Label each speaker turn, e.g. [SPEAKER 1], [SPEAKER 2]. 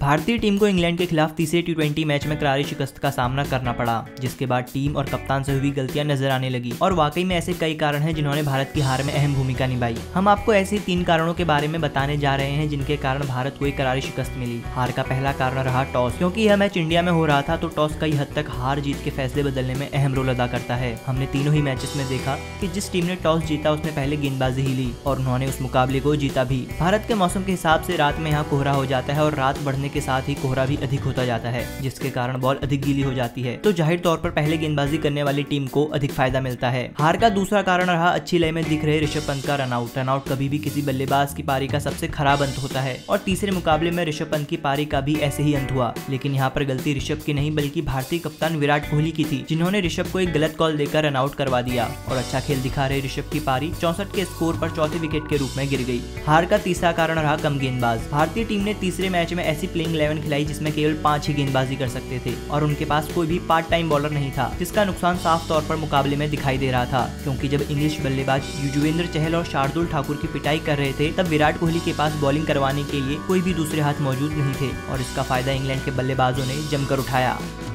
[SPEAKER 1] भारतीय टीम को इंग्लैंड के खिलाफ तीसरे टी20 मैच में करारी शिकस्त का सामना करना पड़ा, जिसके बाद टीम और कप्तान से हुई गलतियां नजर आने लगी और वाकई में ऐसे कई कारण हैं जिन्होंने भारत की हार में अहम भूमिका निभाई। हम आपको ऐसे 3 कारणों के बारे में बताने जा रहे हैं जिनके कारण भारत को एक करारी शिकस्त मिली। हार का पहला कारण रहा टॉस, क्योंकि यह मैच इंडिया में हो रहा था तो टॉस कई हद तक हार जीत के फैसले बदलने में अहम रोल अदा करता है। हमने तीनों ही मैचेस में देखा कि जिस टीम ने टॉस जीता उसने पहले गेंदबाजी ही ली और उन्होंने उस मुकाबले को जीता भी। भारत के मौसम के हिसाब से रात में यहाँ कोहरा हो जाता है और रात बढ़ने के साथ ही कोहरा भी अधिक होता जाता है, जिसके कारण बॉल अधिक गीली हो जाती है, तो जाहिर तौर पर पहले गेंदबाजी करने वाली टीम को अधिक फायदा मिलता है। हार का दूसरा कारण रहा अच्छी लय में दिख रहे ऋषभ पंत का रनआउट। रनआउट कभी भी किसी बल्लेबाज की पारी का सबसे खराब अंत होता है और तीसरे मुकाबले में ऋषभ पंत की पारी का भी ऐसे ही अंत हुआ। लेकिन यहाँ पर गलती ऋषभ की नहीं बल्कि भारतीय कप्तान विराट कोहली की थी, जिन्होंने ऋषभ को एक गलत कॉल देकर रनआउट करवा दिया और अच्छा खेल दिखा रहे ऋषभ की पारी 64 के स्कोर पर चौथे विकेट के रूप में गिर गई। हार का तीसरा कारण रहा कम गेंदबाज। भारतीय टीम ने तीसरे मैच में ऐसी प्लेइंग 11 खिलाई जिसमें केवल 5 ही गेंदबाजी कर सकते थे और उनके पास कोई भी पार्ट टाइम बॉलर नहीं था, जिसका नुकसान साफ तौर पर मुकाबले में दिखाई दे रहा था, क्योंकि जब इंग्लिश बल्लेबाज युजवेंद्र चहल और शार्दुल ठाकुर की पिटाई कर रहे थे तब विराट कोहली के पास बॉलिंग करवाने के लिए कोई भी दूसरे हाथ मौजूद नहीं थे और इसका फायदा इंग्लैंड के बल्लेबाजों ने जमकर उठाया।